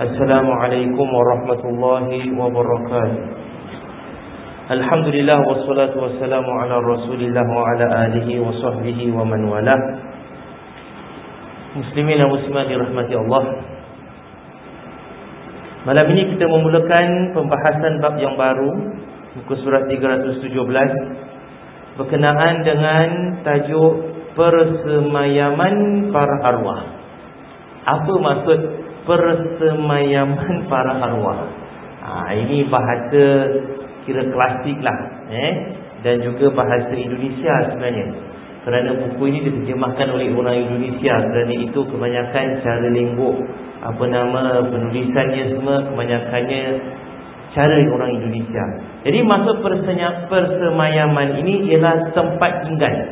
Assalamualaikum warahmatullahi wabarakatuh. Alhamdulillah wassalatu wassalamu ala Rasulillah wa ala alihi wa sahbihi wa man walah. Muslimin dan muslimat dirahmati Allah. Malam ini kita memulakan pembahasan bab yang baru, muka surat 317, berkenaan dengan tajuk persemayaman para arwah. Apa maksud persemayaman para arwah? Ini bahasa kira klasik lah, dan juga bahasa Indonesia sebenarnya. Kerana buku ini diterjemahkan oleh orang Indonesia, kerana itu kebanyakan cara lenggok, penulisannya semua kebanyakannya cara orang Indonesia. Jadi maksud persemayaman ini ialah tempat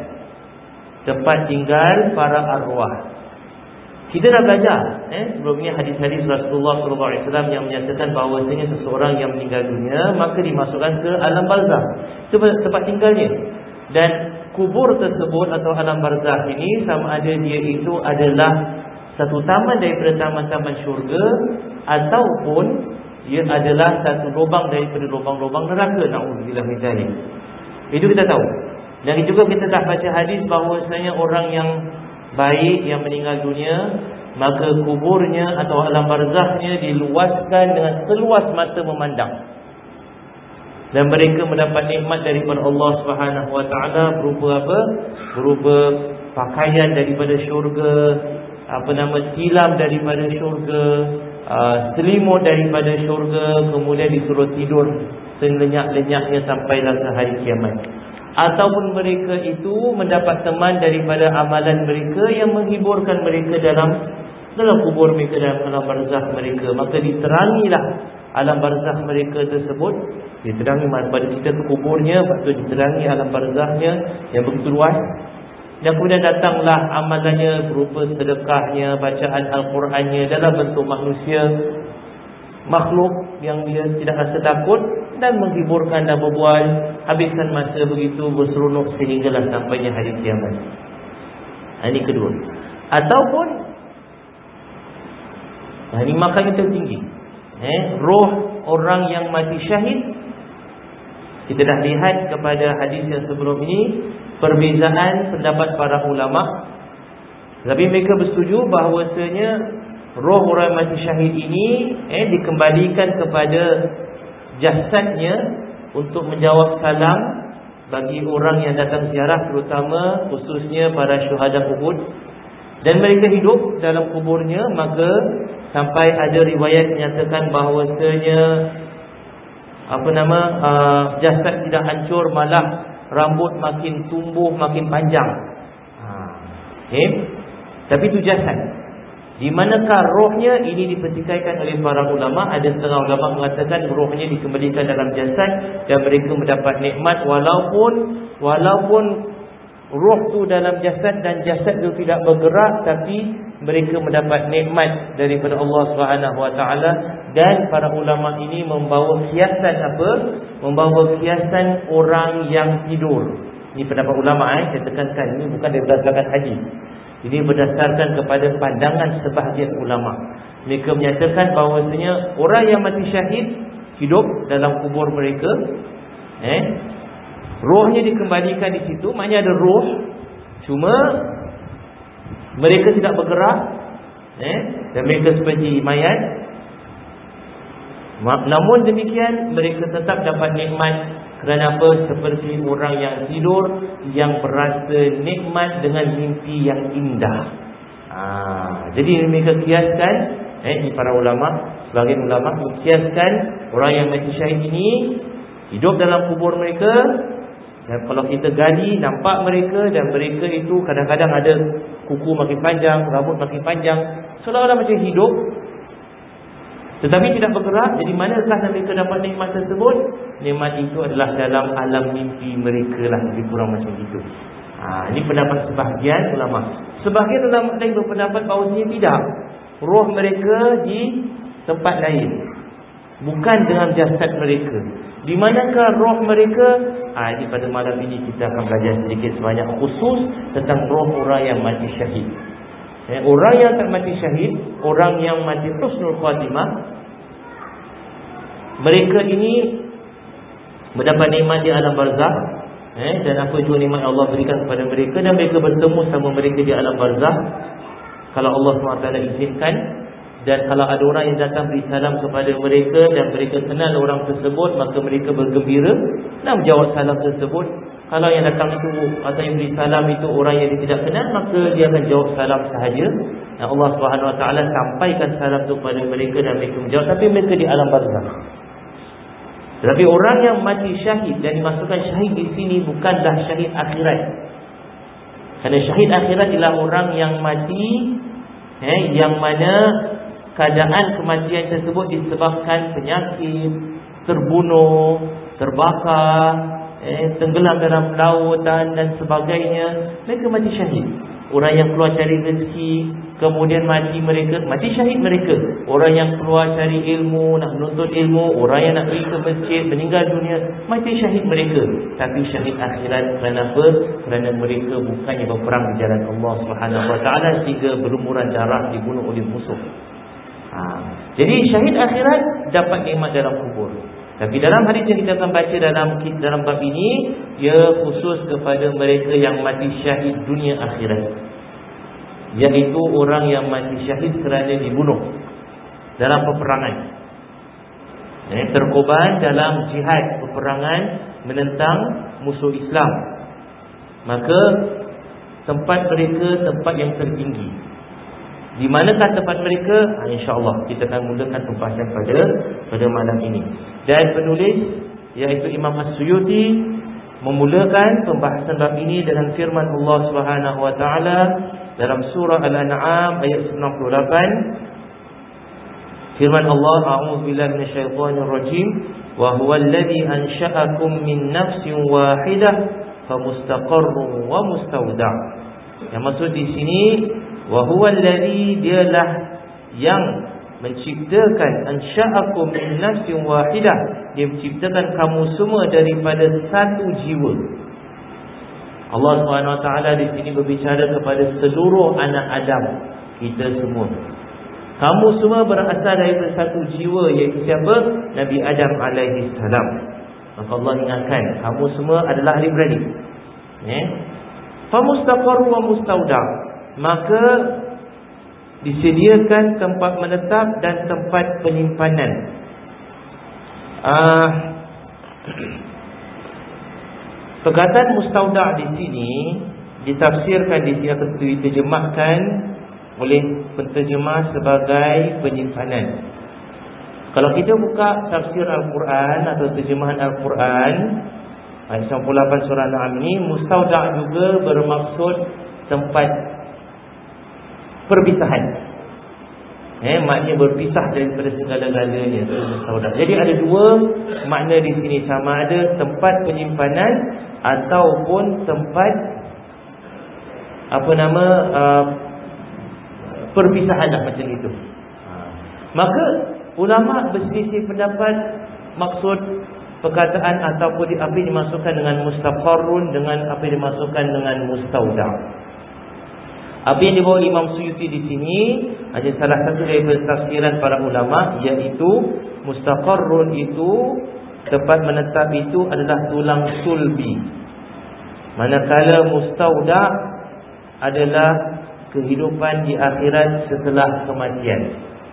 tinggal para arwah. Kita dah belajar sebelum ini hadis-hadis Rasulullah SAW yang menyatakan bahawasanya seseorang yang meninggal dunia maka dimasukkan ke alam barzakh, tempat tinggalnya. Dan kubur tersebut atau alam barzakh ini sama ada dia itu adalah satu taman daripada taman-taman syurga ataupun dia adalah satu lubang daripada lubang-lubang neraka. Na'udzubillah min dzalik. Itu kita tahu. Dan juga kita dah baca hadis bahawasanya orang yang baik yang meninggal dunia, maka kuburnya atau alam barzakhnya diluaskan dengan seluas mata memandang, dan mereka mendapat nikmat daripada Allah Subhanahu Wa Taala berupa apa? Berupa pakaian daripada syurga, tilam daripada syurga, selimut daripada syurga, kemudian disuruh tidur selenyak-lenyaknya sampailah ke hari kiamat. Ataupun mereka itu mendapat teman daripada amalan mereka yang menghiburkan mereka dalam kubur mereka, dalam alam barzakh mereka. Maka diterangilah alam barzakh mereka tersebut. Diterangi pada kita ke kuburnya, lepas tu diterangi alam barzakhnya yang begitu luas. Dan kemudian datanglah amalannya berupa sedekahnya, bacaan Al-Qurannya dalam bentuk manusia, makhluk yang dia tidak rasa takut dan menghiburkan dan berbual, habiskan masa begitu berseronok sehinggalah sampainya hari kiamat. Ini kedua. Ataupun ini makanya tertinggi, roh orang yang mati syahid. Kita dah lihat kepada hadis yang sebelum ini perbezaan pendapat para ulama, tapi mereka bersetuju bahawasanya roh orang mati syahid ini dikembalikan kepada jasadnya untuk menjawab salam bagi orang yang datang ziarah, terutama khususnya para syuhada Uhud. Dan mereka hidup dalam kuburnya, maka sampai ada riwayat menyatakan bahawasanya jasad tidak hancur, malah rambut makin tumbuh, makin panjang. Tapi itu jasad. Di manakah rohnya? Ini dipertikaikan oleh para ulama. Ada setengah ulama mengatakan rohnya dikembalikan dalam jasad dan mereka mendapat nikmat walaupun roh tu dalam jasad dan jasad tu tidak bergerak, tapi mereka mendapat nikmat daripada Allah Subhanahu Wa Taala. Dan para ulama ini membawa kiasan apa? Membawa kiasan orang yang tidur. Ini pendapat ulama, saya tekankan, ini bukan berdasarkan hadis. Ini berdasarkan kepada pandangan sebahagian ulama. Mereka menyatakan bahawasanya orang yang mati syahid hidup dalam kubur mereka, rohnya dikembalikan di situ. Maknanya ada roh, cuma mereka tidak bergerak, dan mereka seperti mayat. Namun demikian mereka tetap dapat nikmat. Kerana apa? Seperti orang yang tidur, yang berasa nikmat dengan mimpi yang indah. Jadi mereka kiaskan, ini para ulama, sebagian ulama kiaskan orang yang mati syahid ini hidup dalam kubur mereka. Dan kalau kita gali, nampak mereka, dan mereka itu kadang-kadang ada kuku makin panjang, rambut makin panjang, seolah-olah macam hidup tetapi tidak bergerak. Jadi manakah mereka dapat nikmat tersebut? Nikmat itu adalah dalam alam mimpi mereka lah, lebih kurang macam itu. Ini pendapat sebahagian ulama. Sebahagian ulama lain berpendapat bahawasanya tidak, roh mereka di tempat lain, bukan dalam jasad mereka. Di manakah roh mereka? Ini pada malam ini kita akan belajar sedikit sebanyak khusus tentang roh orang yang mati syahid. Orang yang tak mati syahid, orang yang mati husnul khatimah, mereka ini mendapat nikmat di alam barzakh, dan apa jua nikmat Allah berikan kepada mereka, dan mereka bertemu sama mereka di alam barzakh kalau Allah SWT izinkan. Dan kalau ada orang yang datang beri salam kepada mereka dan mereka kenal orang tersebut, maka mereka bergembira dan menjawab salam tersebut. Kalau yang datang itu atau yang beri salam itu orang yang dia tidak kenal, maka dia akan jawab salam sahaja. Dan Allah SWT sampaikan salam itu kepada mereka dan mereka menjawab, tapi mereka di alam barzakh. Tetapi orang yang mati syahid, dan dimasukkan syahid di sini bukanlah syahid akhirat. Kerana syahid akhirat ialah orang yang mati yang mana keadaan kematian tersebut disebabkan penyakit, terbunuh, terbakar, tenggelam dalam lautan dan sebagainya. Mereka mati syahid. Orang yang keluar cari rezeki, kemudian mati syahid mereka. Orang yang keluar cari ilmu, nak menuntut ilmu, orang yang nak pergi ke masjid, meninggal dunia, mati syahid mereka. Tapi syahid akhirat kerana apa? Kerana mereka bukannya berperang di jalan Allah SWT sehingga berlumuran darah, dibunuh oleh musuh. Jadi syahid akhirat dapat nikmat dalam kubur. Tapi dalam hadis yang kita akan baca dalam bab ini, ia khusus kepada mereka yang mati syahid dunia akhirat, iaitu orang yang mati syahid kerana dibunuh dalam peperangan, terkorban dalam jihad, peperangan menentang musuh Islam. Maka tempat mereka tempat yang tertinggi. Di manakah tempat mereka? InsyaAllah kita akan mulakan pembahasan pada malam ini. Dan penulis iaitu Imam As-Suyuti memulakan pembahasan bab ini dengan firman Allah Subhanahu wa taala dalam surah Al-An'am ayat 98. Firman Allah, a'udzubillahi minasyaitonir rajim, wa huwal ladzi ansha'akum min nafsin wahidah famustaqarrun wa mustawda'. Yang maksud di sini, wa huwal ladzi, dialah yang menciptakan, ansha'akum min nafsin wahidah, dia menciptakan kamu semua daripada satu jiwa. Allah SWT di sini berbicara kepada seluruh anak Adam, kita semua. Kamu semua berasal daripada satu jiwa, iaitu siapa? Nabi Adam alaihi salam. Maka Allah ingatkan, kamu semua adalah ahli beradik. Famustaqarru wa mustawda', maka disediakan tempat menetap dan tempat penyimpanan. Perkataan mustauda' di sini ditafsirkan, di sini akan diterjemahkan oleh penterjemah sebagai penyimpanan. Kalau kita buka tafsir Al-Quran atau terjemahan Al-Quran ayat 98 surah Al-An'am ini, mustauda' juga bermaksud tempat perpisahan. Maknanya berpisah daripada segala-galanya. Jadi ada dua makna di sini, sama ada tempat penyimpanan ataupun tempat perpisahan macam itu. Maka ulama berselisih pendapat maksud perkataan ataupun apa yang dimasukkan dengan mustaqarrun dengan apa yang dimasukkan dengan mustauda'. Apa yang dibawa Imam Suyuti di sini ada salah satu daripada tafsiran para ulama, iaitu mustaqarrun itu, tempat menetap itu adalah tulang sulbi, manakala mustauda' adalah kehidupan di akhirat setelah kematian.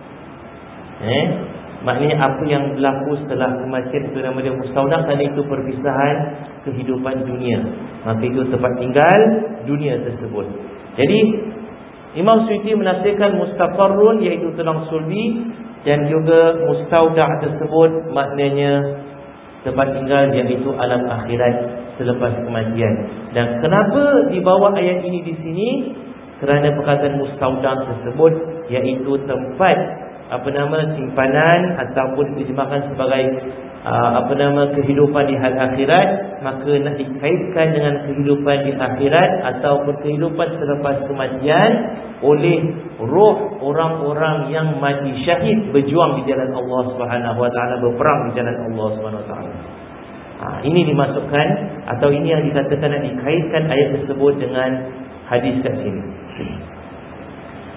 Maknanya apa yang berlaku setelah kematian itu nama dia mustauda', kerana itu perpisahan kehidupan dunia. Maka itu tempat tinggal dunia tersebut. Jadi Imam Suyuti menafsirkan mustaqarrun iaitu tulang sulbi, dan juga mustauda' tersebut maknanya tempat tinggal iaitu alam akhirat selepas kematian. Dan kenapa dibawa ayat ini di sini? Kerana perkataan mustauda' tersebut iaitu tempat simpanan ataupun diterjemahkan sebagai kehidupan di hal akhirat, maka nak dikaitkan dengan kehidupan di akhirat ataupun kehidupan selepas kematian oleh roh orang-orang yang mati syahid berjuang di jalan Allah Subhanahu wa taala, berperang di jalan Allah Subhanahu wa taala. Ini dimasukkan atau ini yang dikatakan nak dikaitkan ayat tersebut dengan hadis kat sini.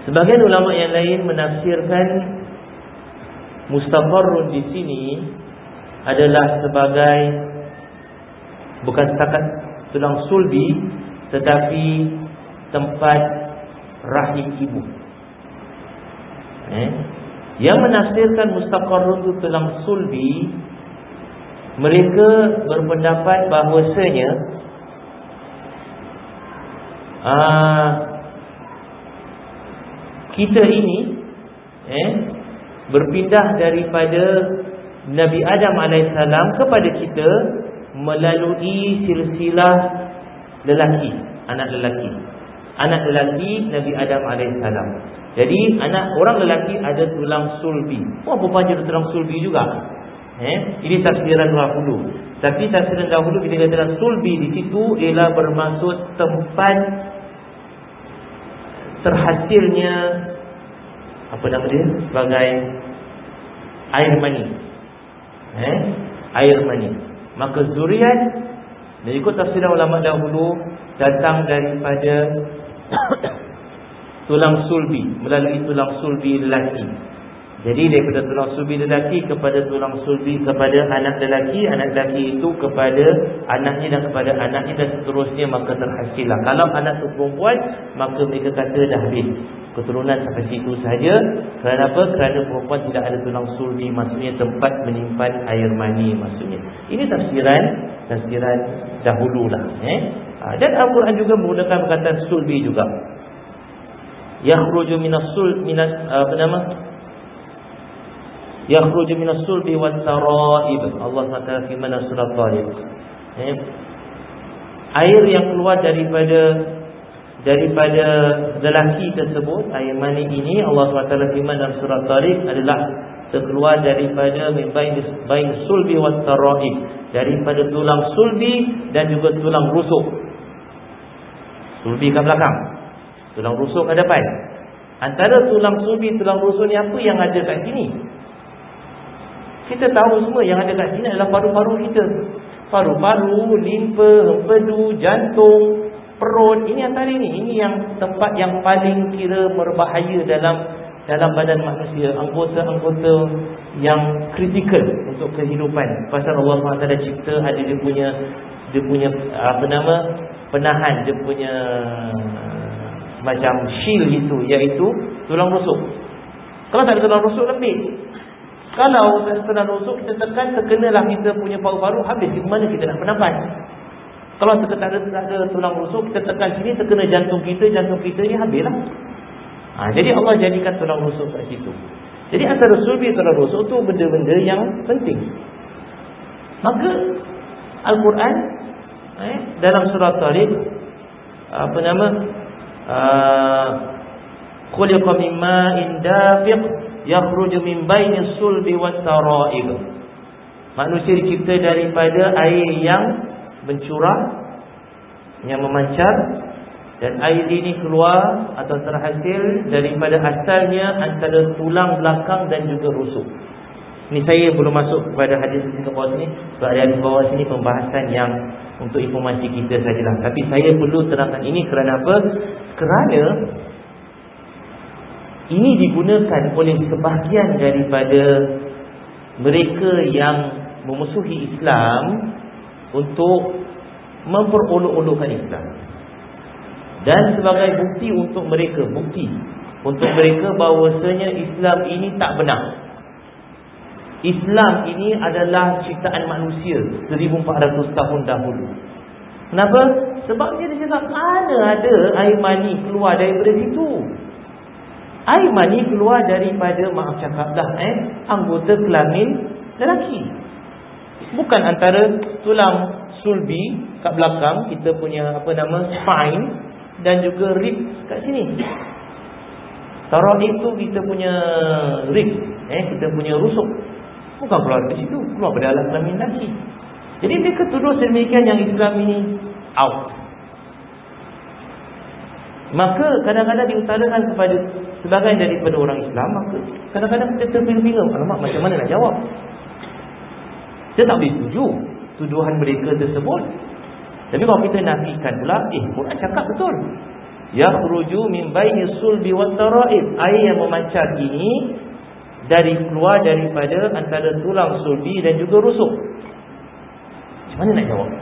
Sebagian ulama yang lain menafsirkan mustaqarrun di sini adalah sebagai bukan setakat tulang sulbi, tetapi tempat rahim ibu. Yang menafsirkan mustaqarrun itu tulang sulbi, mereka berpendapat bahawasanya kita ini berpindah daripada Nabi Adam AS kepada kita melalui silsilah lelaki, anak lelaki. Anak lelaki Nabi Adam AS. Jadi anak orang lelaki ada tulang sulbi. Orang perempuan ada tulang sulbi juga. Ini tafsiran dahulu. Tapi tafsiran dahulu bila kata sulbi di situ ialah bermaksud tempat terhasilnya apa nama dia? Sebagai air mani. Air mani. Maka zuriat mengikut tafsiran ulama dahulu datang daripada tulang sulbi, melalui tulang sulbi lelaki. Jadi daripada tulang sulbi lelaki kepada tulang sulbi kepada anak lelaki, anak lelaki itu kepada anaknya dan kepada anaknya dan seterusnya, maka terhasillah. Kalau anak itu perempuan, maka mereka kata dah habis keturunan sampai situ sahaja. Kerana apa? Kerana perempuan tidak ada tulang sulbi, maksudnya tempat menyimpan air mani maksudnya. Ini tafsiran dahululah. Dan Al-Quran juga menggunakan perkataan sulbi juga. Yakhruju minas yakhruju minas sulbi wat taraib. Allah SWT firman dalam surah Tariq. Air yang keluar daripada lelaki tersebut, air mani ini, Allah SWT firman dalam surah Tariq adalah terkeluar daripada bain sulbi wat taraib, daripada tulang sulbi dan juga tulang rusuk. Sulbi kat belakang, tulang rusuk kat depan. Antara tulang sulbi, tulang rusuk ni apa yang ada kat sini? Kita tahu semua yang ada kat sini adalah paru-paru kita. Paru-paru, limpa, empedu, jantung, perut. Ini antara ini. Ini yang tempat yang paling kira berbahaya dalam badan manusia. Anggota-anggota yang kritikal untuk kehidupan. Pasal Allah SWT cipta ada dia punya penahan, dia punya macam shield itu, iaitu tulang rusuk. Kalau tak ada tulang rusuk lembik. Kalau tak ada tulang rusuk, kita tekan, terkenalah kita punya paru-paru, habis di mana kita nak bernafas. Kalau tak ada tulang rusuk, kita tekan sini, terkena jantung kita ni habislah. Jadi Allah jadikan tulang rusuk kat situ. Jadi antara sulbi tulang rusuk tu benda-benda yang penting. Maka Al-Quran dalam surah Tariq khuliqa min ma'in dafiq yakhruju min bainis sulbi wat taraib. Manusia dicipta daripada air yang mencurah, yang memancar, dan air ini keluar atau terhasil daripada asalnya antara tulang belakang dan juga rusuk. Ini saya belum masuk kepada hadis di bawah sini, sebab ada di bawah sini pembahasan yang untuk informasi kita sajalah. Tapi saya perlu terangkan ini kerana apa? Kerana ini digunakan oleh sebahagian daripada mereka yang memusuhi Islam untuk memperolok-olokkan Islam. Dan sebagai bukti untuk mereka bahawasanya Islam ini tak benar. Islam ini adalah ciptaan manusia 1400 tahun dahulu. Kenapa? Sebabnya dia cakap mana ada air mani keluar daripada situ. Air mani keluar daripada, maaf cakaplah, anggota kelamin lelaki. Bukan antara tulang sulbi kat belakang, kita punya spine, dan juga rib kat sini. Taraf itu kita punya rib, kita punya rusuk. Bukan keluar dari situ, keluar pada alam kelamin lelaki. Jadi mereka tuduh sedemikian yang Islam ini out. Maka kadang-kadang diutarakan kepada sebahagian daripada orang Islam, maka kadang-kadang kita terbingung, alamak macam mana nak jawab. Kita tak boleh setuju tuduhan mereka tersebut. Tapi kalau kita nafikan pula, Quran cakap betul. yakhruju min baini sulbi wat tara'ib. Air yang memancar ini keluar daripada antara tulang sulbi dan juga rusuk. Macam mana nak jawab?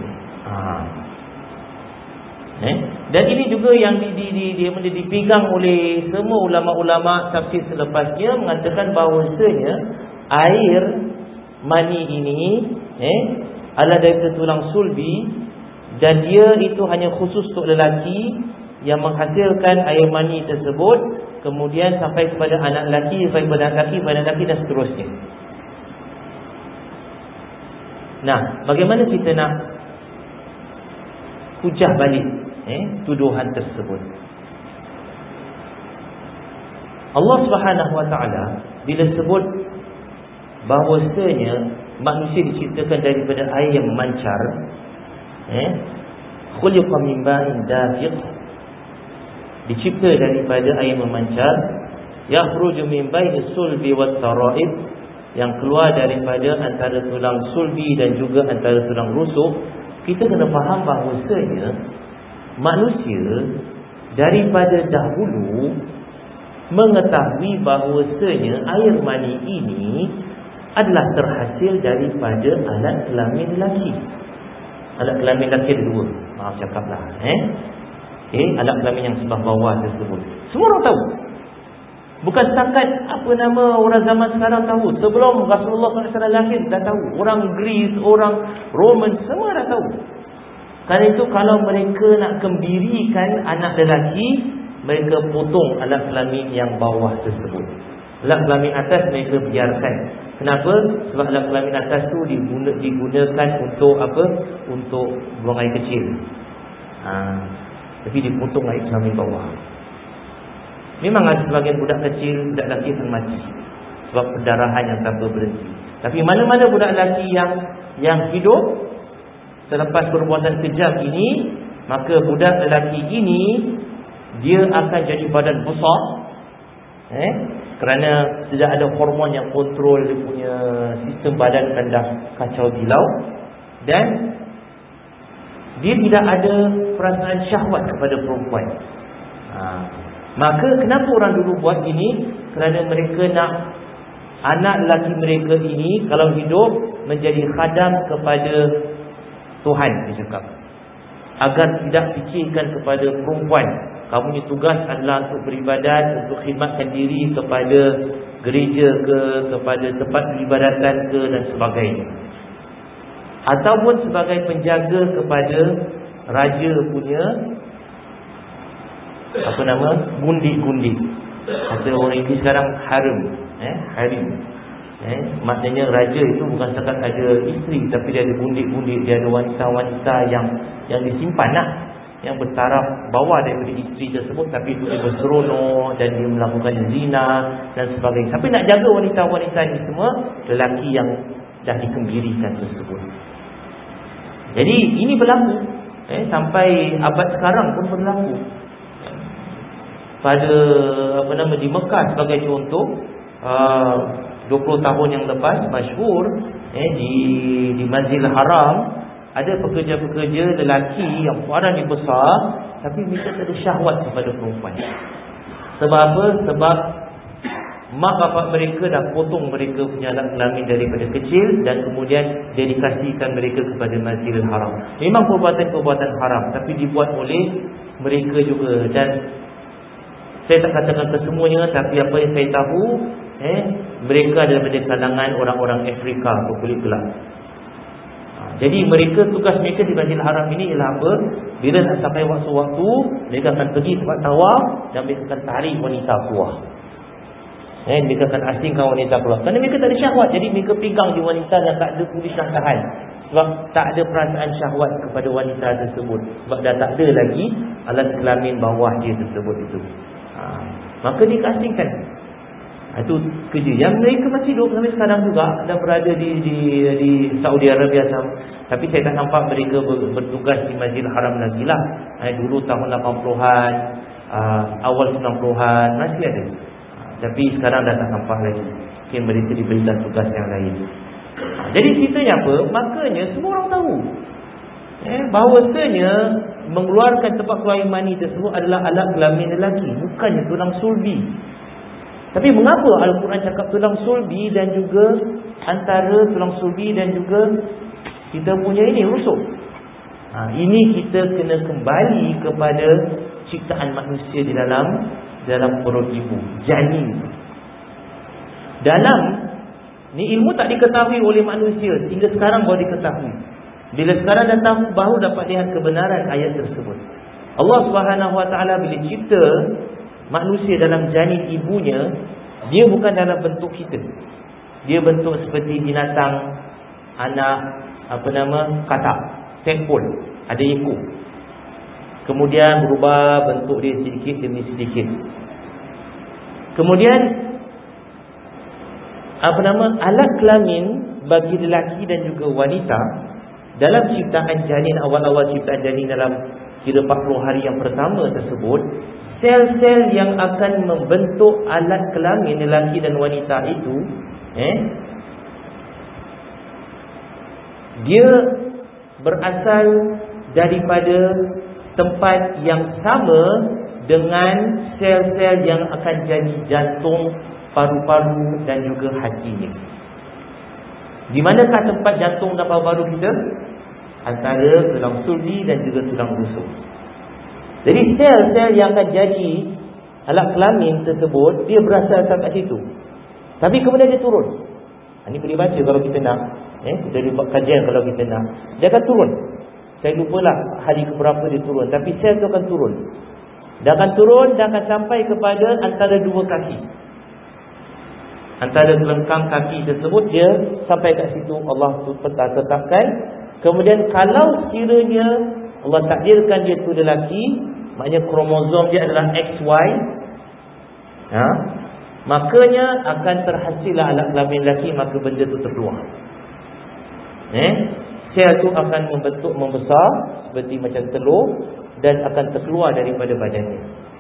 Dan ini juga yang dipegang oleh semua ulama-ulama tafsir selepasnya, mengatakan bahawasanya air mani ini adalah daripada tulang sulbi, dan dia itu hanya khusus untuk lelaki yang menghasilkan air mani tersebut, kemudian sampai kepada anak lelaki, sampai kepada anak lelaki dan seterusnya. Nah, bagaimana kita nak hujah balik tuduhan tersebut? Allah Subhanahu Wa Taala bila sebut bahawasanya manusia diciptakan daripada air yang memancar, khuliqa min ma'in dafiq, dicipta daripada air memancar, yakhruju min baini sulbi wat tara'ib, yang keluar daripada antara tulang sulbi dan juga antara tulang rusuk. Kita kena faham bahawasanya manusia daripada dahulu mengetahui bahawasanya air mani ini adalah terhasil daripada alat kelamin lelaki. Alat kelamin lelaki ada dua, maaf cakaplah, alat kelamin yang sebelah bawah tersebut semua orang tahu. Bukan setakat orang zaman sekarang tahu. Sebelum Rasulullah SAW lahir dah tahu. Orang Greece, orang Roman semua dah tahu. Kerana itu kalau mereka nak gembirikan anak lelaki, mereka potong alat kelamin yang bawah tersebut. Alat kelamin atas mereka biarkan. Kenapa? Sebab alat kelamin atas tu digunakan untuk apa? Untuk buang air kecil. Tapi dipotong air kelamin bawah. Memang ada sebagian budak kecil, budak lelaki akan mati sebab pendarahan yang tanpa berhenti. Tapi mana-mana budak lelaki yang hidup selepas perbuatan kejam ini, maka budak lelaki ini dia akan jadi badan besar, kerana tidak ada hormon yang kontrol dia punya sistem badan, akan dah kacau bilau, dan dia tidak ada perasaan syahwat kepada perempuan. Maka kenapa orang dulu buat ini? Kerana mereka nak anak lelaki mereka ini kalau hidup menjadi khadam kepada Tuhan, dia cakap, agar tidak fikirkan kepada perempuan. Kamu ni tugas adalah untuk beribadat, untuk khidmatkan diri kepada gereja ke, kepada tempat peribadatan ke dan sebagainya, ataupun sebagai penjaga kepada raja punya gundi-gundi. Kata orang Inggeris sekarang harem, harim. Maknanya raja itu bukan setakat ada isteri, tapi dia ada gundi-gundi, dia ada wanita-wanita yang disimpan lah, yang bertaraf bawah daripada isteri tersebut, tapi itu dia berseronok dan dia melakukan zina dan sebagainya. Tapi nak jaga wanita-wanita ini semua lelaki yang dah dikembirikan tersebut. Jadi ini berlaku sampai abad sekarang pun berlaku. Pada di Mekah sebagai contoh, 20 tahun yang lepas masyhur di Masjidil Haram ada pekerja-pekerja lelaki yang badannya besar tapi mereka tak ada syahwat kepada perempuan. Sebab apa? Sebab mak bapak mereka dah potong mereka punya alat kelamin daripada kecil dan kemudian dedikasikan mereka kepada Masjidil Haram. Memang perbuatan-perbuatan haram, tapi dibuat oleh mereka juga. Dan saya tak katakan kesemuanya, tapi apa yang saya tahu, mereka adalah daripada kalangan orang-orang Afrika berkulit gelap. Jadi mereka, tugas mereka di Masjidil Haram ini ialah apa? Bila nak sampai waktu-waktu, mereka akan pergi tempat tawaf dan mereka akan tarik wanita keluar. Mereka akan asingkan wanita keluar. Kerana mereka tak ada syahwat, jadi mereka pegang di wanita yang tak ada tulis nasihat. Sebab tak ada perasaan syahwat kepada wanita tersebut. Sebab dah tak ada lagi alat kelamin bawah dia tersebut itu. Maka dia asingkan. Itu kerja yang mereka masih hidup sampai sekarang juga, dan berada di Saudi Arabia. Tapi saya tak nampak mereka bertugas di Masjidil Haram lagi lah. Dulu tahun 80-an, awal 90-an masih ada. Tapi sekarang dah tak nampak lagi. Mungkin mereka diberikan tugas yang lain. Jadi ceritanya apa? Makanya semua orang tahu bahawasanya mengeluarkan tempat keluar air mani tersebut adalah alat kelamin lelaki, bukannya tulang sulbi. Tapi mengapa Al-Quran cakap tulang sulbi dan juga antara tulang sulbi dan juga kita punya ini rusuk? Ini kita kena kembali kepada ciptaan manusia di dalam perut ibu, janin. Dalam ni ilmu tak diketahui oleh manusia hingga sekarang baru diketahui. Bila sekarang dah tahu, baru dapat lihat kebenaran ayat tersebut. Allah Subhanahu Wa Taala bila cipta manusia dalam janin ibunya, dia bukan dalam bentuk kita. Dia bentuk seperti binatang, anak katak, tadpole, ada ekor. Kemudian berubah bentuk dia sedikit demi sedikit. Kemudian alat kelamin bagi lelaki dan juga wanita dalam ciptaan janin, awal-awal ciptaan janin dalam kira 40 hari yang pertama tersebut, sel-sel yang akan membentuk alat kelamin lelaki dan wanita itu, dia berasal daripada tempat yang sama dengan sel-sel yang akan jadi jantung, paru-paru dan juga hatinya. Di manakah tempat jantung dan paru-paru kita? Antara tulang sulbi dan juga tulang rusuk. Jadi sel-sel yang akan jadi alat kelamin tersebut, dia berasal kat situ. Tapi kemudian dia turun. Ini boleh baca kalau kita nak. Kita boleh buat kajian kalau kita nak. Dia akan turun. Saya lupalah hari keberapa dia turun. Tapi sel tu akan turun. Dia akan turun dan akan sampai kepada antara dua kaki. Antara kelengkang kaki tersebut, dia sampai kat situ. Allah tetapkan. Kemudian kalau sekiranya Allah takdirkan dia tu lelaki, maknanya kromosom dia adalah XY, makanya akan terhasillah alat kelamin lelaki, maka benda tu terkeluar. Sel tu akan membentuk, membesar seperti macam telur dan akan terkeluar daripada badannya.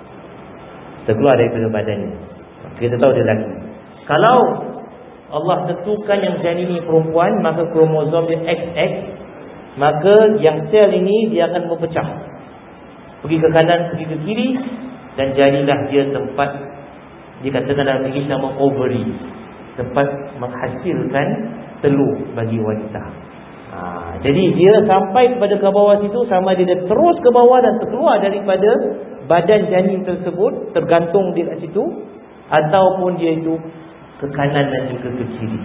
Kita tahu dia lelaki. Kalau Allah tentukan yang janin ini perempuan, maka kromosom dia XX, maka yang sel ini dia akan berpecah, pergi ke kanan, pergi ke kiri, dan jadilah dia tempat, dikatakan dalam Inggeris nama ovary, tempat menghasilkan telur bagi wanita. Jadi dia sampai kepada ke bawah situ, sama dia terus ke bawah dan terkeluar daripada badan janin tersebut, tergantung dia kat situ, ataupun dia itu ke kanan dan juga ke kiri,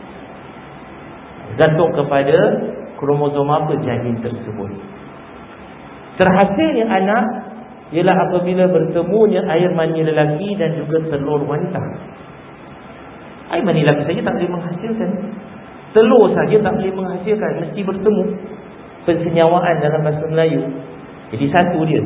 gantung kepada kromosom apa janin tersebut. Terhasilnya anak ialah apabila bertemunya air mani lelaki dan juga telur wanita. Air mani lelaki saja tak boleh menghasilkan, telur saja tak boleh menghasilkan, mesti bertemu. Persenyawaan dalam bahasa Melayu. Jadi satu dia.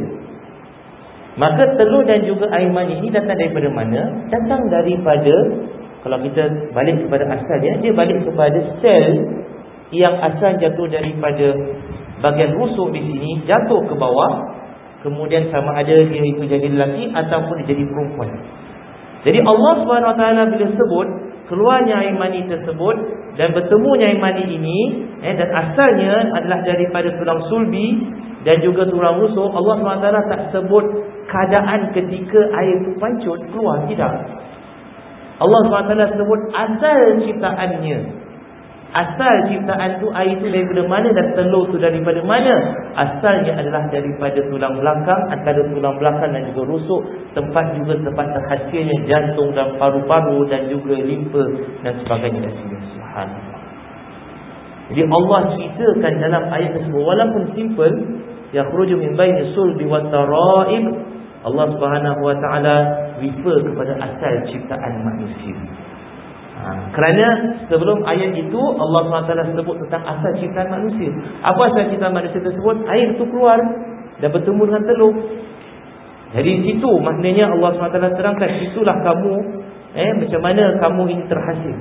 Maka telur dan juga air mani ini datang daripada mana? Datang daripada, kalau kita balik kepada asalnya, dia balik kepada sel yang asal jatuh daripada bahagian rusuk di sini, jatuh ke bawah, kemudian sama ada dia itu jadi lelaki ataupun dia jadi perempuan. Jadi Allah SWT bila sebut keluarnya air mani tersebut dan bertemunya air mani ini, dan asalnya adalah daripada tulang sulbi dan juga tulang rusuk, Allah SWT tak sebut keadaan ketika air itu pancut keluar, tidak. Allah SWT sebut asal ciptaannya. Asal ciptaan tu, air itu daripada mana dan telur tu daripada mana? Asalnya adalah daripada tulang belakang, antara tulang belakang dan juga rusuk, tempat terhasilnya jantung dan paru-paru dan juga limfa dan sebagainya. Subhanallah. Jadi Allah ceritakan dalam ayat tersebut, walaupun simple, yakhruju min baini sulbi wat tara'ib, Allah Subhanahu wa taala refer kepada asal ciptaan manusia. Kerana sebelum ayat itu Allah SWT sebut tentang asal ciptaan manusia. Apa asal ciptaan manusia tersebut? Air itu keluar dan bertemu dengan telur. Jadi situ maknanya Allah SWT terangkan, itulah kamu, macam mana kamu ini terhasil.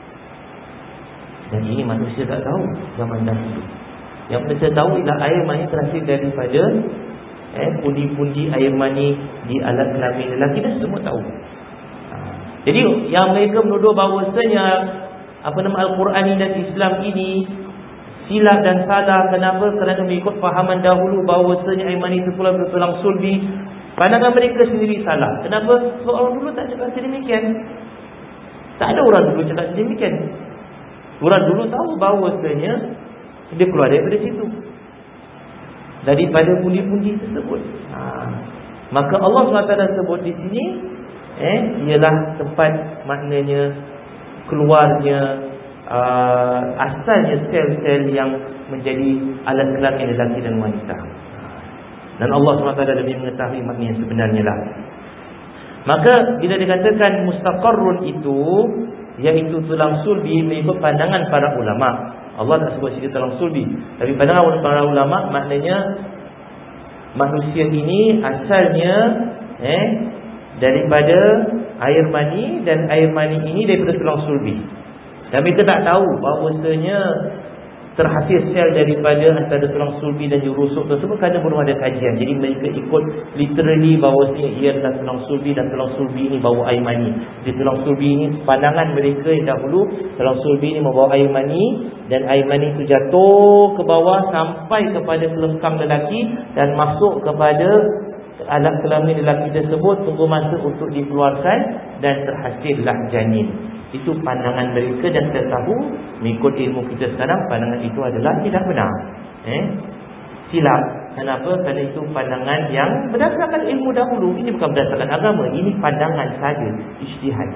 Dan ini manusia tak tahu zaman dahulu. Yang manusia tahu ialah air mani terhasil daripada pundi-pundi air mani di alat kelamin lelaki, dan semua tahu. Jadi yang mereka menuduh bahawasanya Al-Quran dan Islam ini silap dan salah. Kenapa? Kerana mengikut fahaman dahulu bahawasanya air mani itu keluar dari tulang sulbi. Pandangan mereka sendiri salah. Kenapa? Sebab orang dulu tak cakap sedemikian. Tak ada orang dulu cakap sedemikian. Orang dulu tahu bahawasanya dia keluar daripada situ, daripada pundi-pundi tersebut. Maka Allah SWT sebut di sini ialah tempat maknanya keluarnya asalnya sel-sel yang menjadi alat kelamin lelaki dan wanita. Dan Allah SWT lebih mengetahui makna yang sebenarnya lah. Maka bila dikatakan mustaqarrun itu, iaitu tulang sulbi, mengikut pandangan para ulama. Allah tak sebut sini tulang sulbi, tapi pandangan para ulama maknanya manusia ini asalnya daripada air mani, dan air mani ini daripada tulang sulbi. Dan mereka tak tahu bahawasanya terhasil sel daripada antara tulang sulbi dan rusuk tersebut kerana belum ada kajian. Jadi mereka ikut literally bahawasanya ia adalah tulang sulbi, dan tulang sulbi ini bawa air mani. Di tulang sulbi ini, pandangan mereka yang dahulu, tulang sulbi ini membawa air mani, dan air mani itu jatuh ke bawah sampai kepada kelengkang lelaki dan masuk kepada alat kelamin lelaki tersebut, tunggu masa untuk dikeluarkan, dan terhasillah janin. Itu pandangan mereka, dan kita tahu mengikut ilmu kita sekarang pandangan itu adalah tidak benar, silap. Kenapa? Kerana itu pandangan yang berdasarkan ilmu dahulu. Ini bukan berdasarkan agama, ini pandangan saja, ijtihad.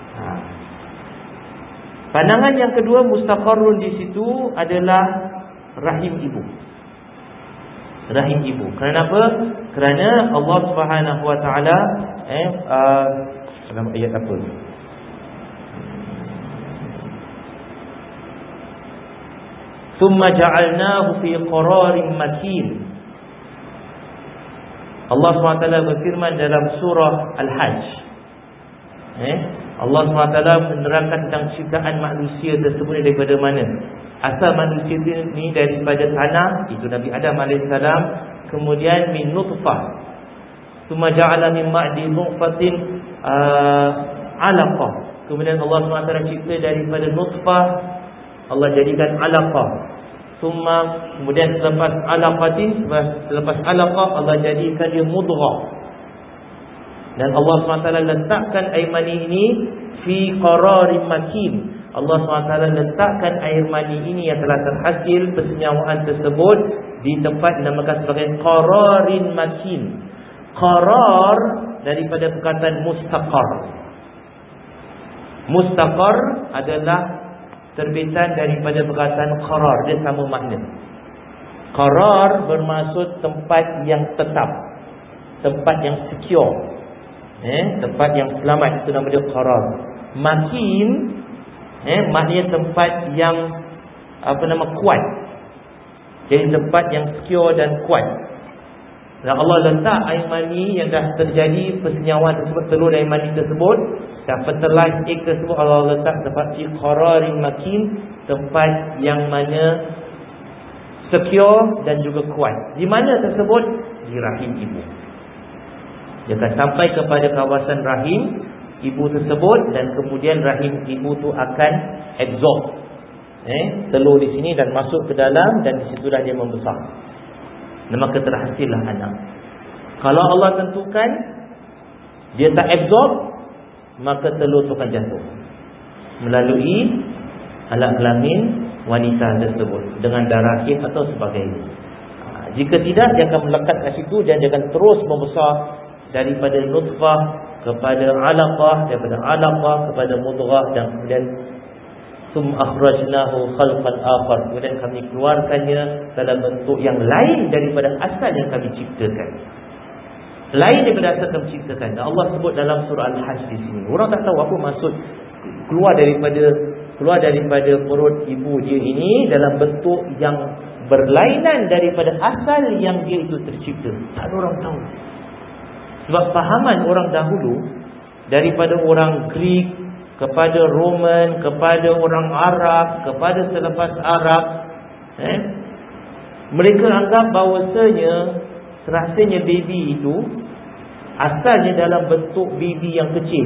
Pandangan yang kedua mustaqarrun di situ adalah rahim ibu. Rahim ibu. Kenapa? Kerana Allah Subhanahu Wa Taala dalam ayat apa? Thumma ja'alnahu fi qararin makin. Allah SWT berfirman dalam surah Al-Hajj. Allah SWT menerangkan tentang ciptaan manusia tersebut daripada mana. Asal manusia ini daripada tanah, itu Nabi Adam AS. Kemudian min nutfah, thumma ja'ala min ma'di nutfatin alaqah. Kemudian Allah SWT cipta daripada nutfah, Allah jadikan alaqah. Kemudian selepas alaqah Allah jadikan dia mudghah. Dan Allah SWT letakkan air mani ini fi qararin makin. Allah SWT letakkan air mani ini yang telah terhasil persenyawaan tersebut di tempat dinamakan sebagai qararin makin. Qarar daripada perkataan mustaqar. Mustaqar adalah terbitan daripada perkataan qarar, dia sama makna. Qarar bermaksud tempat yang tetap, tempat yang secure, tempat yang selamat, itu nama dia qarar. Makin maknanya tempat yang kuat. Jadi tempat yang secure dan kuat. Dan Allah letak air mani yang dah terjadi persenyawaan tersebut, telur air mani tersebut dan fertilize egg tersebut, Allah letak tempat fi qararin makin, tempat yang mana secure dan juga kuat. Di mana tersebut? Di rahim ibu. Dia akan sampai kepada kawasan rahim ibu tersebut, dan kemudian rahim ibu tu akan absorb telur di sini dan masuk ke dalam, dan di situlah dia membesar. Dan maka terhasillah anak. Kalau Allah tentukan dia tak absorb, maka telur itu akan jatuh melalui alat kelamin wanita tersebut dengan darah haid atau sebagainya. Jika tidak, dia akan melekat kat situ dan dia akan terus membesar daripada nutfah kepada alaqah, daripada alaqah kepada mudghah, dan kemudian akhrajnahu khalqan akhar, kemudian kami keluarkannya dalam bentuk yang lain daripada asal yang kami ciptakan. Lain daripada asal kami ciptakan. Dan Allah sebut dalam surah Al-Hajj di sini. Orang tak tahu apa maksud keluar daripada perut ibu dia ini dalam bentuk yang berlainan daripada asal yang dia itu tercipta. Tak ada orang tahu. Sebab fahaman orang dahulu, daripada orang Greek kepada Roman, kepada orang Arab, kepada selepas Arab, mereka anggap bahawasanya rasanya baby itu asalnya dalam bentuk baby yang kecil.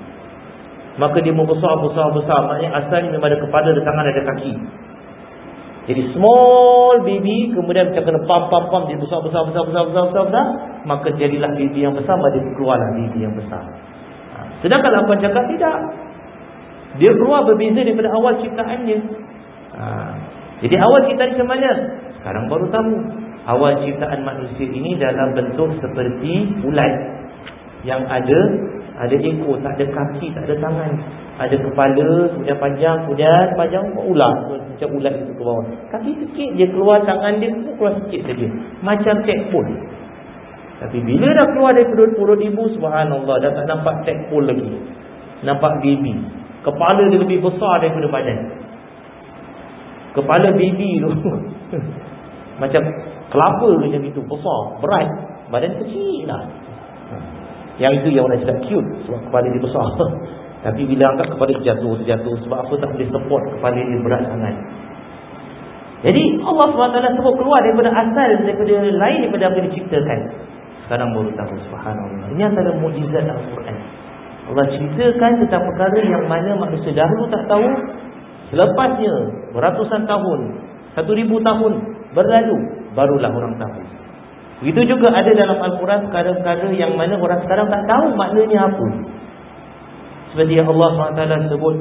Maka dia membesar. Maknanya asalnya memang ada kepala, ada tangan, ada kaki. Jadi small baby kemudian macam kena pam, dia besar, maka jadilah baby yang besar, maka keluarlah baby yang besar. Sedangkan Al-Quran cakap tidak. Dia keluar berbeza daripada awal ciptaannya. Jadi awal ciptaan macam mana? Sekarang baru tahu. Awal ciptaan manusia ini dalam bentuk seperti ulat yang ada ekor, tak ada kaki, tak ada tangan. Ada kepala, kemudian panjang ular, macam ulat itu ke bawah. Kaki sikit dia keluar, tangan dia keluar sikit saja, macam tadpole. Tapi bila dah keluar dari perut ibu, subhanallah, dah tak nampak tadpole lagi, nampak baby. Kepala dia lebih besar daripada badan. Kepala baby tu macam kelapa macam itu, besar, berat. Badan kecil lah. Yang itu yang orang cakap cute, sebab kepala dia besar. Tapi bila angkat kepala jatuh. Sebab apa? Tak boleh support, kepala dia berat sangat. Jadi Allah SWT sebut keluar daripada asal, daripada lain daripada apa dia ciptakan. Sekarang baru tahu, subhanallah. Ini antara mukjizat Al-Quran. Allah ceritakan tentang perkara yang mana manusia dahulu tak tahu. Selepasnya beratusan tahun, 1000 tahun berlalu, barulah orang tahu. Begitu juga ada dalam Al-Quran perkara-perkara yang mana orang sekarang tak tahu maknanya apa. Seperti yang Allah SWT sebut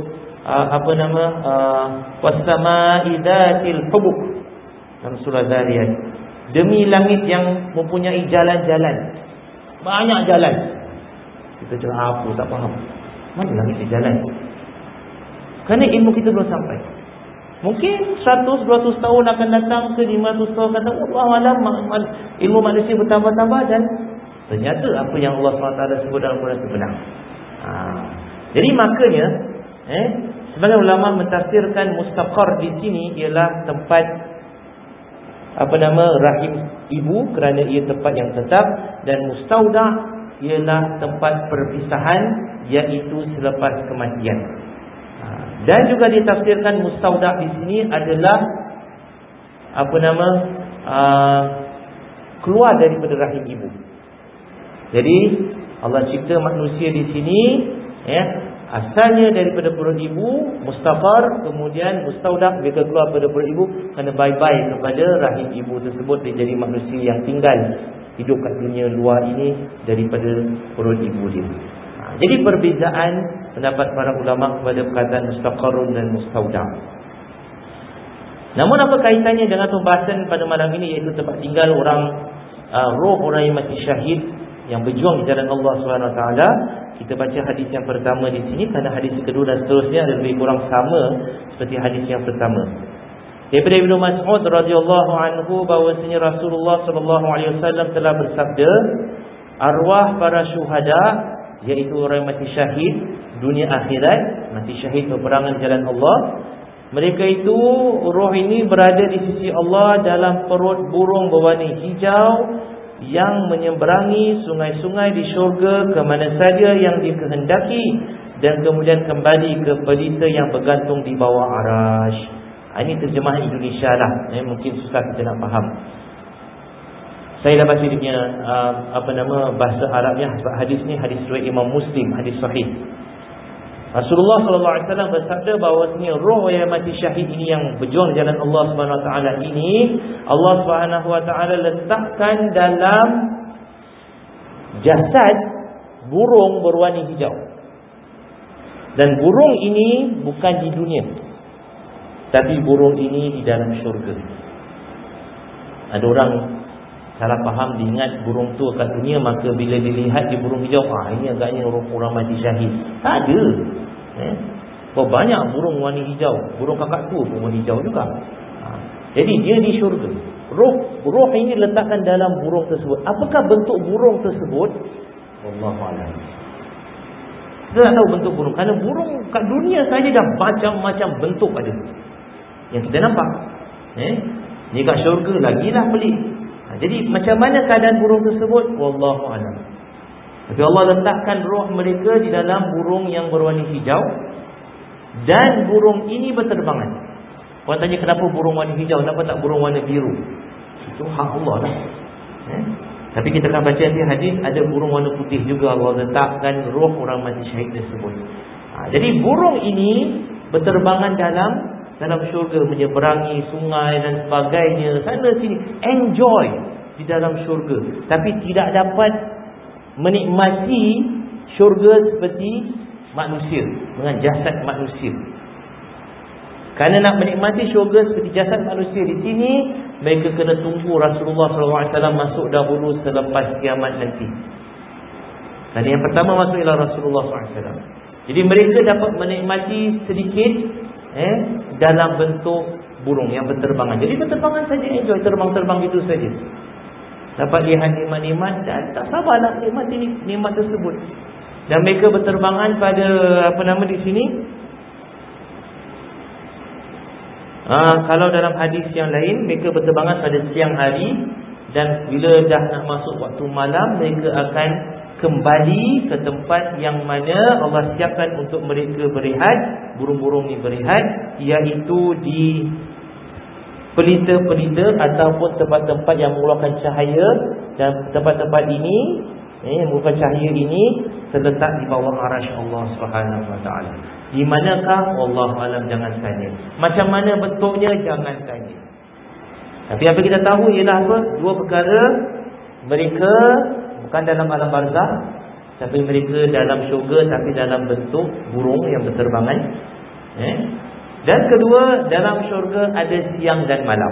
was-sama'i dzatil hubuk dalam surah Zariyat. Demi langit yang mempunyai jalan-jalan, banyak jalan. Kita cakap apa, tak faham. Mana langit dia jalan? Kerana ilmu kita belum sampai. Mungkin 100-200 tahun akan datang, ke 500 tahun akan datang, Allah alam, ilmu manusia bertambah-tambah, dan ternyata apa yang Allah SWT sebut dalam Quran itu benar. Jadi makanya sebagian ulama mentafsirkan mustaqar di sini ialah tempat rahim ibu, kerana ia tempat yang tetap, dan mustauda' ialah tempat perpisahan, iaitu selepas kematian. Dan juga ditafsirkan mustauda' di sini adalah keluar daripada rahim ibu. Jadi Allah cipta manusia di sini, asalnya daripada perut ibu, mustaqar, kemudian mustauda', bila keluar daripada perut ibu, kena bye-bye kepada rahim ibu tersebut. Dia jadi manusia yang tinggal hidup kat dunia luar ini daripada perut ibu dia. Jadi perbezaan pendapat para ulama kepada perkataan mustaqarrun dan mustauda'. Namun apa kaitannya dengan pembahasan pada malam ini, iaitu tempat tinggal orang, roh orang yang mati syahid, yang berjuang di jalan Allah SWT. Kita baca hadis yang pertama di sini, kerana hadis kedua dan seterusnya ada lebih kurang sama seperti hadis yang pertama. Daripada Ibnu Mas'ud radhiyallahu anhu bahawasanya Rasulullah SAW telah bersabda, arwah para syuhada, iaitu orang yang mati syahid dunia akhirat, mati syahid peperangan jalan Allah, mereka itu, roh ini berada di sisi Allah dalam perut burung berwarna hijau yang menyeberangi sungai-sungai di syurga ke mana saja yang dikehendaki, dan kemudian kembali ke pelita yang bergantung di bawah arash. Ini terjemahan Indonesia lah, mungkin susah kita nak faham. Saya dah baca dia punya bahasa Arabnya, sebab hadis ni hadis riwayat Imam Muslim, hadis sahih. Rasulullah SAW bersabda bahawasanya roh yang mati syahid ini, yang berjuang jalan Allah SWT ini, Allah SWT letakkan dalam jasad burung berwarna hijau. Dan burung ini bukan di dunia, tapi burung ini di dalam syurga. Ada orang salah faham, diingat burung tu kat dunia, maka bila dilihat di burung hijau, ini agaknya orang mati syahid. Tak ada. Banyak burung warna hijau. Burung kakak tua pun warna hijau juga. Jadi dia di syurga. Roh ini letakkan dalam burung tersebut. Apakah bentuk burung tersebut? Wallahu a'lam. Kita tak tahu bentuk burung, kerana burung kat dunia saja dah macam-macam bentuk ada yang kita nampak. Ni kat syurga lagilah pelik. Jadi macam mana keadaan burung tersebut? Wallahu a'lam. Tapi Allah letakkan roh mereka di dalam burung yang berwarna hijau, dan burung ini berterbangan. Orang tanya kenapa burung warna hijau, kenapa tak burung warna biru? Itu hak Allah lah. Tapi kita akan baca nanti hadis, ada burung warna putih juga Allah letakkan roh orang mati syahid tersebut. Jadi burung ini berterbangan dalam dalam syurga, menyeberangi sungai dan sebagainya, sana sini, enjoy di dalam syurga, tapi tidak dapat menikmati syurga seperti manusia, dengan jasad manusia. Kerana nak menikmati syurga seperti jasad manusia di sini, mereka kena tunggu Rasulullah SAW masuk dahulu selepas kiamat nanti. Dan yang pertama masuk ialah Rasulullah SAW. Jadi mereka dapat menikmati sedikit dalam bentuk burung yang berterbangan. Jadi berterbangan saja, enjoy terbang-terbang itu saja. Dapat lihat nikmat-nikmat dan tak sabar nak nikmati nikmat tersebut. Dan mereka berterbangan pada di sini. Kalau dalam hadis yang lain, mereka berterbangan pada siang hari, dan bila dah nak masuk waktu malam, mereka akan kembali ke tempat yang mana Allah siapkan untuk mereka berehat. Burung-burung ni berehat, iaitu di pelita-pelita ataupun tempat-tempat yang mengeluarkan cahaya. Dan tempat-tempat ini merupakan cahaya ini terletak di bawah arasy Allah Subhanahu Wa Taala. Di manakah? Wallahu alam, jangan tanya. Macam mana bentuknya? Jangan tanya. Tapi apa kita tahu ialah apa? Dua perkara. Mereka bukan dalam alam barzakh, tapi mereka dalam syurga, tapi dalam bentuk burung yang berterbangan. Dan kedua, dalam syurga ada siang dan malam.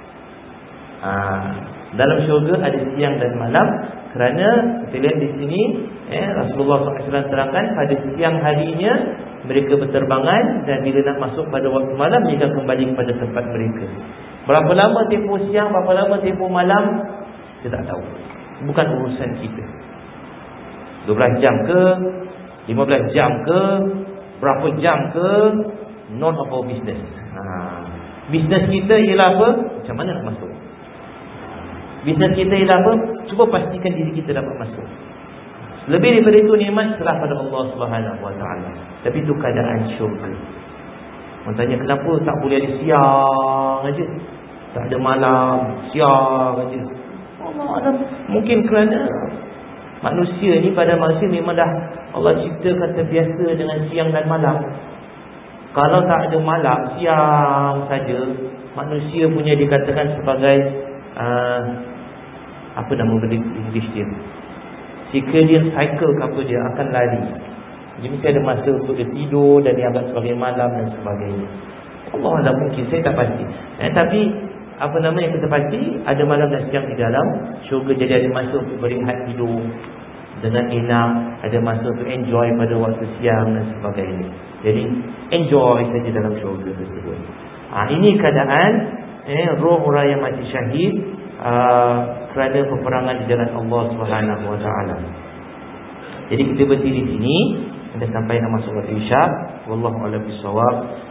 Dalam syurga ada siang dan malam. Kerana kita lihat di sini, Rasulullah SAW terangkan pada siang harinya mereka berterbangan, dan bila nak masuk pada waktu malam, mereka kembali kepada tempat mereka. Berapa lama tempoh siang, berapa lama tempoh malam, kita tak tahu. Bukan urusan kita. 12 jam ke, 15 jam ke, berapa jam ke, none of our business. Bisnes kita ialah apa? Macam mana nak masuk. Bisnes kita ialah apa? Cuba pastikan diri kita dapat masuk. Lebih daripada itu, nikmat serah pada Allah Subhanahu Wa Taala. Tapi itu keadaan syurga. Orang tanya, kenapa tak boleh ada siang aja, tak ada malam, siang aja? Allah Alam. Mungkin kerana manusia ni, pada manusia memang dah Allah ciptakan terbiasa dengan siang dan malam. Kalau tak ada malam, siang saja, manusia punya dikatakan sebagai apa nama English dia, circadian cycle ke apa dia, akan lari. Jadi mesti ada masa untuk dia tidur, dan dia agak sebagai malam dan sebagainya. Allah Alam, mungkin saya tak pasti. Tapi apa nama yang kita pasti, ada malam dan siang di dalam syurga. Jadi ada masa untuk berehat tidur dengan enak, ada masa untuk enjoy pada waktu siang dan sebagainya. Jadi enjoy saja dalam syurga tersebut. Ini keadaan roh orang yang mati syahid kerana peperangan di jalan Allah Subhanahu Wa Taala. Jadi kita berhenti di sini, dah sampai nak masuk waktu isyak. Wallahu a'lam bissawab.